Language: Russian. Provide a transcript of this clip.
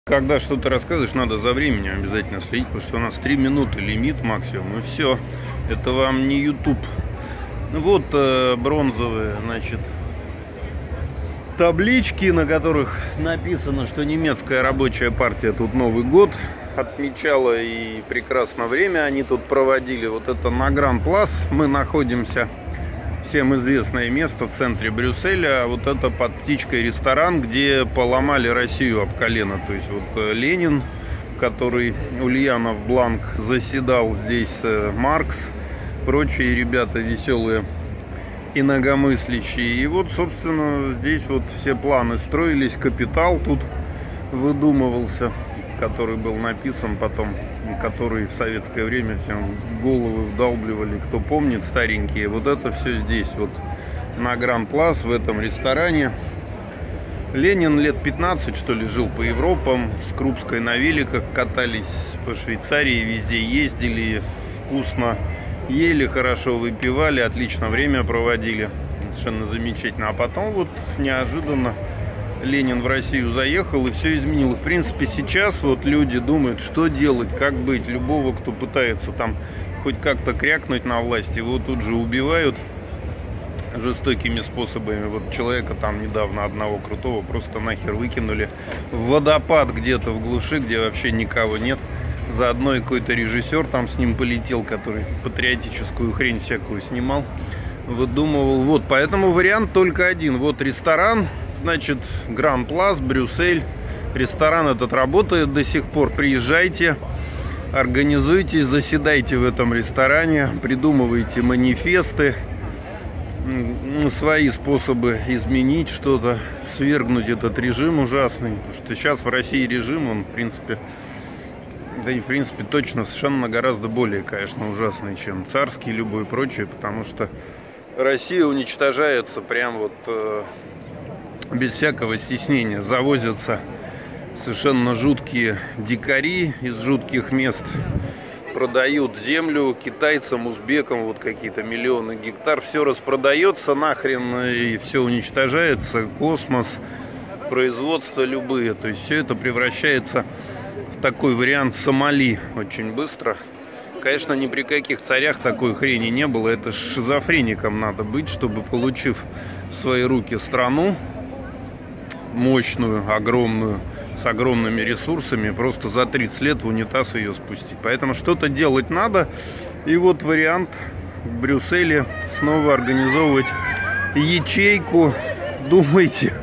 Когда что-то рассказываешь, надо за временем обязательно следить, потому что у нас 3 минуты лимит максимум, и все. Это вам не YouTube. Вот бронзовые, значит, таблички, на которых написано, что немецкая рабочая партия тут Новый год отмечала, и прекрасно время они тут проводили. Вот это на Гран-Плас. Мы находимся, всем известное место в центре Брюсселя. Вот это под птичкой ресторан, где поломали Россию об колено. То есть вот Ленин, который Ульянов Бланк заседал здесь, Маркс, прочие ребята веселые, инакомыслящие. И вот, собственно, здесь вот все планы строились, капитал тут выдумывался, который был написан потом, который в советское время всем головы вдалбливали, кто помнит, старенькие. Вот это все здесь, вот на Гран-Плас, в этом ресторане. Ленин лет 15, что ли, жил по Европам, с Крупской на великах катались по Швейцарии, везде ездили, вкусно ели, хорошо выпивали, отлично время проводили, совершенно замечательно. А потом вот неожиданно Ленин в Россию заехал, и все изменило. В принципе, сейчас вот люди думают, что делать, как быть. Любого, кто пытается там хоть как-то крякнуть на власти, его тут же убивают жестокими способами. Вот человека там недавно одного крутого просто нахер выкинули в водопад где-то в глуши, где вообще никого нет. Заодно и какой-то режиссер там с ним полетел, который патриотическую хрень всякую снимал, выдумывал. Вот, поэтому вариант только один. Вот ресторан, значит, Гран-Плас, Брюссель. Ресторан этот работает до сих пор. Приезжайте, организуйтесь, заседайте в этом ресторане, придумывайте манифесты, свои способы изменить что-то, свергнуть этот режим ужасный. Потому что сейчас в России режим, он, в принципе, да и в принципе точно совершенно гораздо более, конечно, ужасный, чем царский любой и прочее, потому что Россия уничтожается прям вот без всякого стеснения. Завозятся совершенно жуткие дикари из жутких мест, продают землю китайцам, узбекам, вот какие-то миллионы гектар, все распродается нахрен и все уничтожается, космос, производства любые, то есть все это превращается в такой вариант Сомали очень быстро. Конечно, ни при каких царях такой хрени не было, это шизофреником надо быть, чтобы, получив в свои руки страну мощную, огромную, с огромными ресурсами, просто за 30 лет в унитаз ее спустить. Поэтому что-то делать надо. И вот вариант в Брюсселе снова организовывать ячейку. Думайте,